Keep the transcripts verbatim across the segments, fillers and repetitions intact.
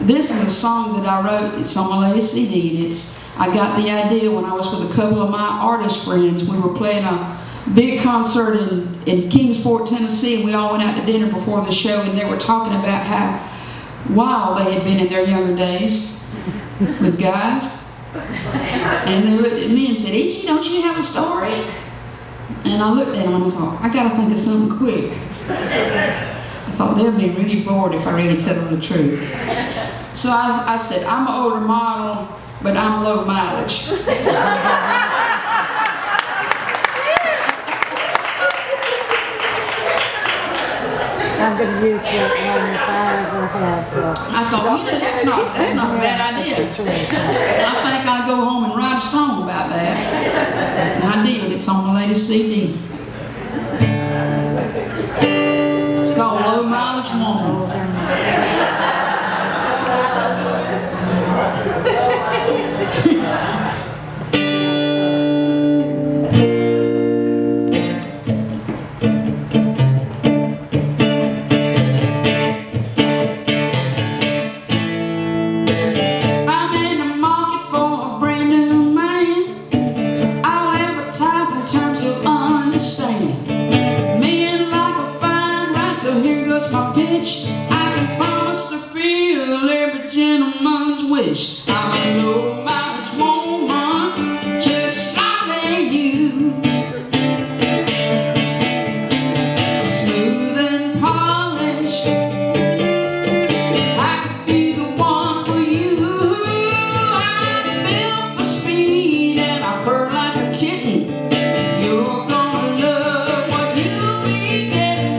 This is a song that I wrote. It's on my latest C D. And it's, I got the idea when I was with a couple of my artist friends. We were playing a big concert in, in Kingsport, Tennessee, and we all went out to dinner before the show, and they were talking about how wild they had been in their younger days with guys. And they looked at me and said, "Easy, don't you have a story?" And I looked at them and I thought, I got to think of something quick. I thought they'd be really bored if I really tell them the truth. So I, I said, I'm an older model, but I'm low mileage. I'm going to use that one if I ever have. Uh, I thought, well, you know, that's not, that's not a bad idea. I think I'll go home and write a song about that. And I did. It's on my latest C D. It's called Low Mileage Woman. I can promise to feel every gentleman's wish. I'm a low mileage woman, just like they use. Smooth and polished, I could be the one for you. I'm built for speed and I purr like a kitten. You're gonna love what you be getting.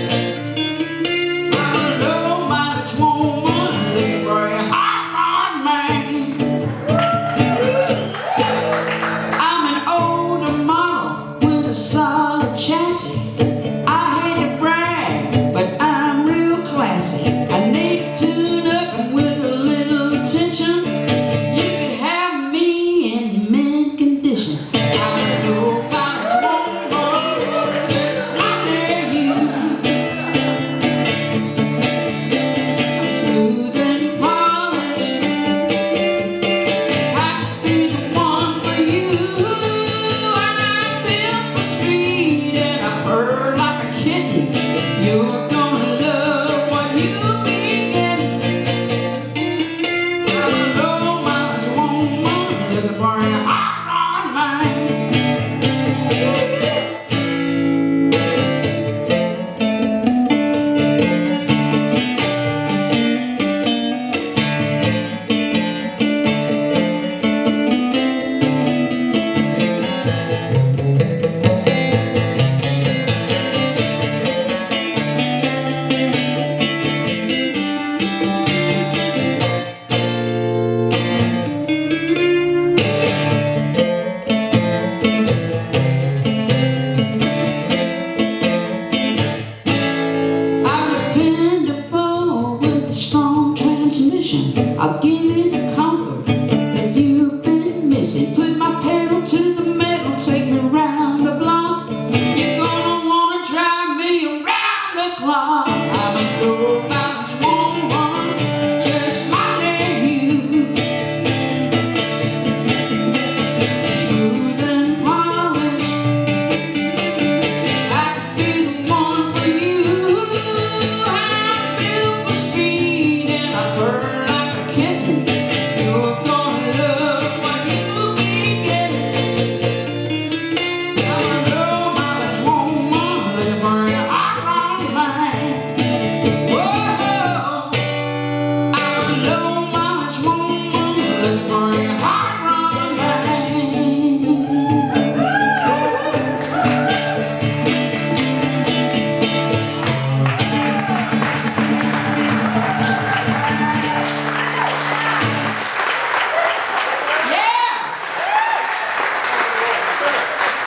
Solid chassis. I hate to brag, but I'm real classy. I need to tune up, and with a little attention, you could have me in mint condition. I'm a low mileage woman, just like they're used. Smooth and polished, I could be the one for you. Like a kitten, you're gonna love what you be getting. I'm a low mileage woman, looking for a hot rod man. I